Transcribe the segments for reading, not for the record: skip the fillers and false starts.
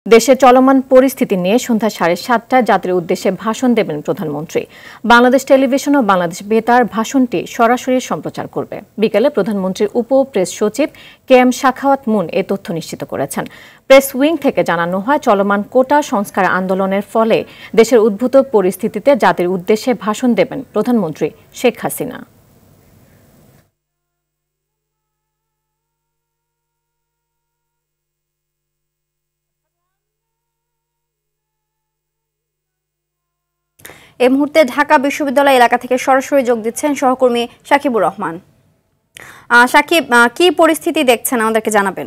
দেশে চলমান পরিস্থিতি নিয়ে সন্ধ্যা 7:30টায় জাতির উদ্দেশ্যে ভাষণ দেবেন প্রধানমন্ত্রী। বাংলাদেশ টেলিভিশন ও বাংলাদেশ বেতার ভাষণটি সরাসরি সম্প্রচার করবে। বিকেলে প্রধানমন্ত্রীর উপ প্রেস সচিব KM শাখাওয়াত মুন এ তথ্য নিশ্চিত করেছেন। প্রেস উইং থেকে জানানো হয়, চলমান কোটা সংস্কার আন্দোলনের ফলে দেশের উদ্ভূত পরিস্থিতিতে জাতির উদ্দেশ্যে ভাষণ দেবেন প্রধানমন্ত্রী শেখ হাসিনা। এই মুহূর্তে ঢাকা বিশ্ববিদ্যালয় এলাকা থেকে সরাসরি যোগ দিচ্ছেন সহকর্মী সাকিবুর রহমান। সাকিব, কি পরিস্থিতি দেখছেন আমাদেরকে জানাবেন।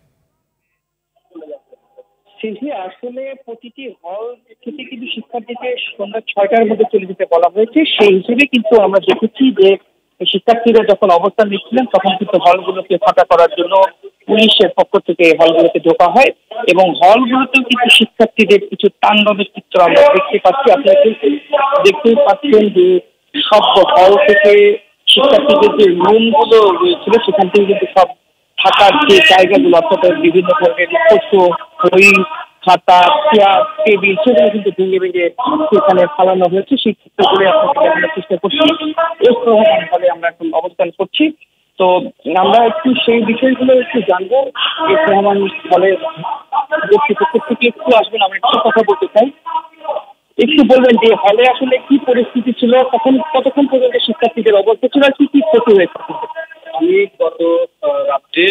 আসলে প্রতিটি হল থেকে কিন্তু শিক্ষার্থীকে সন্ধ্যা 6টার মধ্যে চলে যেতে বলা হয়েছে। সেই হিসেবে কিন্তু আমরা দেখেছি যে শিক্ষার্থীরা যখন অবস্থান নিচ্ছিলেন তখন কিন্তু হলগুলোকে ফাঁকা করার জন্য পুলিশের পক্ষ থেকে হলগুলোতে ঢোকা হয় এবং হলগুলোতেও কিন্তু শিক্ষার্থীদের কিছু তাণ্ডবের চিত্র আমরা দেখতে পাচ্ছি। আপনারা কিন্তু দেখতেই পাচ্ছেন যে সব হল থেকে শিক্ষার্থীদের যে রুমগুলো রয়েছিল সেখান থেকে কিন্তু সব থাকার যে জায়গাগুলো অর্থাৎ বিভিন্ন ধরনের বই, খাতা, চেয়ার, টেবিল সেগুলো কিন্তু ভেঙে ভেঙে সেখানে ফালানো হয়েছে। সেই চিত্রগুলো আপনাকে দেখানোর চেষ্টা করছি। এর প্রধান হলে আমরা এখন অবস্থান করছি। তো আমরা একটু সেই বিষয়গুলো একটু জানবো। এর প্রধান হলে কর্তৃপক্ষ থেকে একটু আসবেন, আমরা একটু কথা বলতে চাই। একটু বলবেন যে হলে আসলে কি পরিস্থিতি ছিল, কতক্ষণ পর্যন্ত শিক্ষার্থীদের অবস্থা ছিল, কি কি ক্ষতি হয়েছে? আমি গত রাত্রে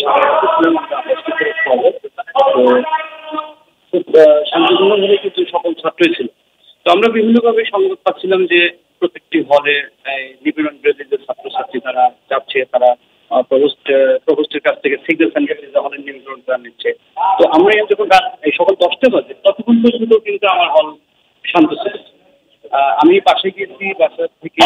খুব শান্তিপূর্ণভাবে কিন্তু সকল ছাত্রই ছিল। তো আমরা বিভিন্নভাবে সংবাদ পাচ্ছিলাম যে প্রত্যেকটি হলে নিপীড়ন বিরোধী যে ছাত্রছাত্রী তারা যাচ্ছে, তারা প্রভোস্টের কাছ থেকে সিগন্যাল স্যানিটাইজার হলের নিয়ন্ত্রণ করা নিচ্ছে। তো আমরা যখন সকাল 10টা বাজে ততক্ষণ পর্যন্ত কিন্তু আমার হল শান্ত ছিল। আমি পাশে গিয়েছি, বাসা থেকে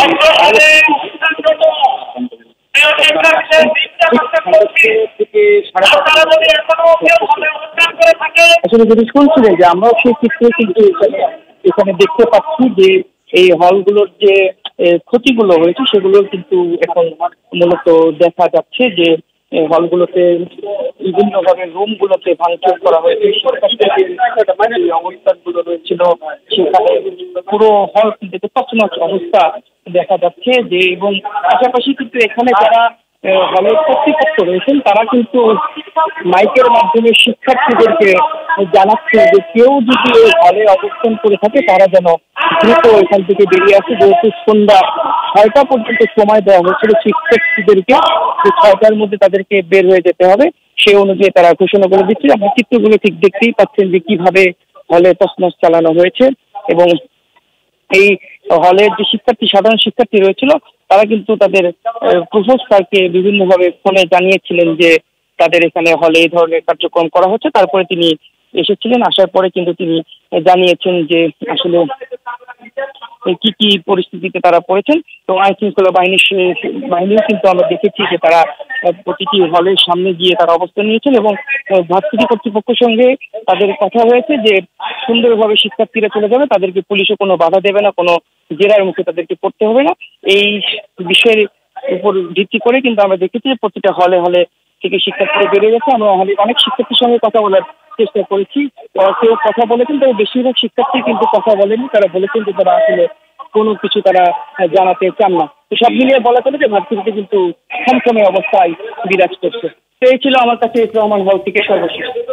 আসলে যদি শুনছিলেন যে আমরাও সেই চিত্র কিন্তু এখানে দেখতে পাচ্ছি যে এই হলগুলোর যে ক্ষতিগুলো হয়েছে সেগুলো কিন্তু এখন মূলত দেখা যাচ্ছে যে হলগুলোতে বিভিন্ন ভাবে রুমগুলোতে ভাঙচুর করা হয়েছে। অবস্থানগুলো রয়েছিল সেখানে পুরো হল কিন্তু তছনছ অবস্থা দেখা যাচ্ছে যে, এবং পাশাপাশি কিন্তু এখানে যারা হলের কর্তৃপক্ষ রয়েছেন তারা কিন্তু মাইকের মাধ্যমে শিক্ষার্থীদেরকে জানাচ্ছে যে কেউ যদি এই হলে অবস্থান করে থাকে তারা যেন দ্রুত এখান থেকে বেরিয়ে আসে, যেহেতু সন্ধ্যা 6টা পর্যন্ত সময় দেওয়া হয়েছিল শিক্ষার্থীদেরকে, যে 6টার মধ্যে তাদেরকে বের হয়ে যেতে হবে। সেই অনুযায়ী তারা ঘোষণা করে দিচ্ছে। আপনি চিত্রগুলো ঠিক দেখতেই পাচ্ছেন যে কিভাবে হলে তছনছ চালানো হয়েছে এবং এই হলের যে সাধারণ শিক্ষার্থী রয়েছিল তারা কিন্তু তাদের প্রফেসরকে বিভিন্নভাবে ফোনে জানিয়েছিলেন যে তাদের এখানে হলে এই ধরনের কার্যক্রম করা হচ্ছে। তারপরে তিনি এসেছিলেন, আসার পরে কিন্তু তিনি জানিয়েছেন যে আসলে কি কি পরিস্থিতিতে তারা পড়েছেন। তো আইন শৃঙ্খলা বাহিনীও কিন্তু আমরা দেখেছি যে তারা প্রতিটি হলের সামনে গিয়ে তারা অবস্থান নিয়েছেন এবং ভার্সিটি কর্তৃপক্ষের সঙ্গে তাদের কথা হয়েছে যে সুন্দরভাবে শিক্ষার্থীরা চলে যাবে, তাদেরকে পুলিশও কোনো বাধা দেবে না, কোনো জেরার মুখে তাদেরকে পড়তে হবে না। এই বিষয়ের উপর ভিত্তি করে কিন্তু আমরা দেখেছি যে প্রতিটা হলে হলে থেকে শিক্ষার্থীরা বেড়ে গেছে। আমরা হলে অনেক শিক্ষার্থীর সঙ্গে কথা বলার চেষ্টা করেছি, কেউ কথা বলেছেন, তবে বেশিরভাগ শিক্ষার্থী কিন্তু কথা বলেনি। তারা বলেছেন যে তারা আসলে কোনো কিছু তারা জানাতে চান না। তো সব মিলিয়ে বলা চলে যে ভার্সিটিতে কিন্তু থমথমে অবস্থায় বিরাজ করছে। তো এই ছিল আমার কাছে রহমান হল থেকে সর্বশেষ।